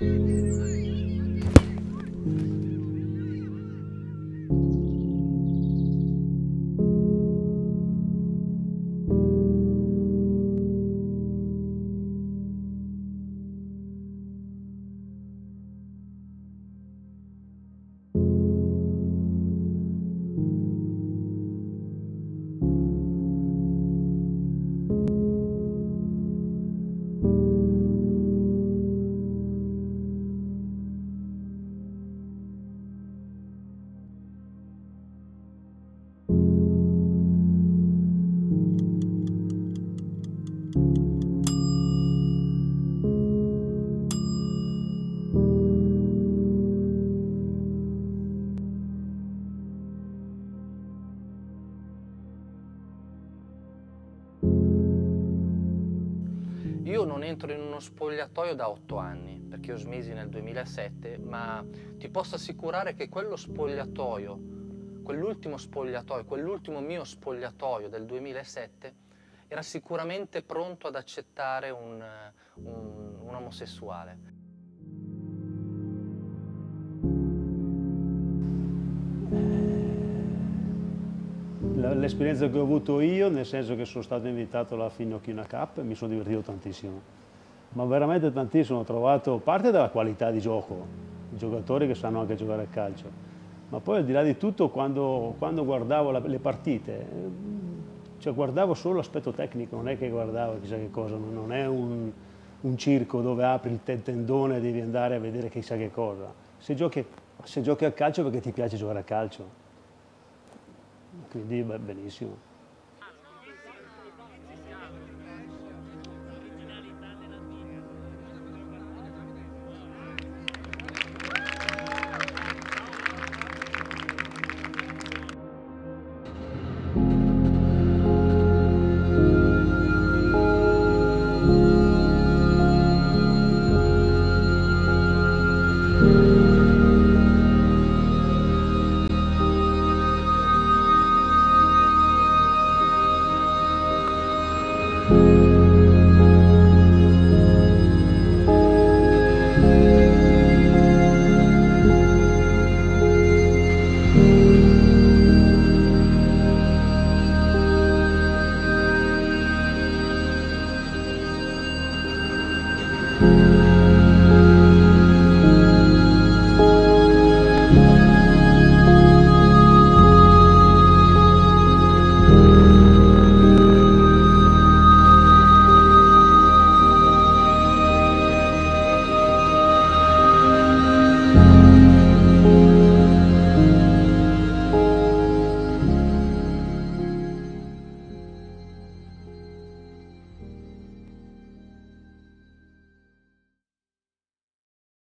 Io non entro in uno spogliatoio da 8 anni, perché ho smisi nel 2007, ma ti posso assicurare che quello spogliatoio, quell'ultimo mio spogliatoio del 2007, era sicuramente pronto ad accettare un omosessuale. L'esperienza che ho avuto io, nel senso che sono stato invitato alla Finnocchiuna Cup e mi sono divertito tantissimo, ma veramente tantissimo. Ho trovato parte dalla qualità di gioco, i giocatori che sanno anche giocare a calcio, ma poi al di là di tutto quando guardavo le partite, cioè guardavo solo l'aspetto tecnico, non è che guardavo chissà che cosa, non è un circo dove apri il tendone e devi andare a vedere chissà che cosa. Se giochi a calcio perché ti piace giocare a calcio. Quindi benissimo.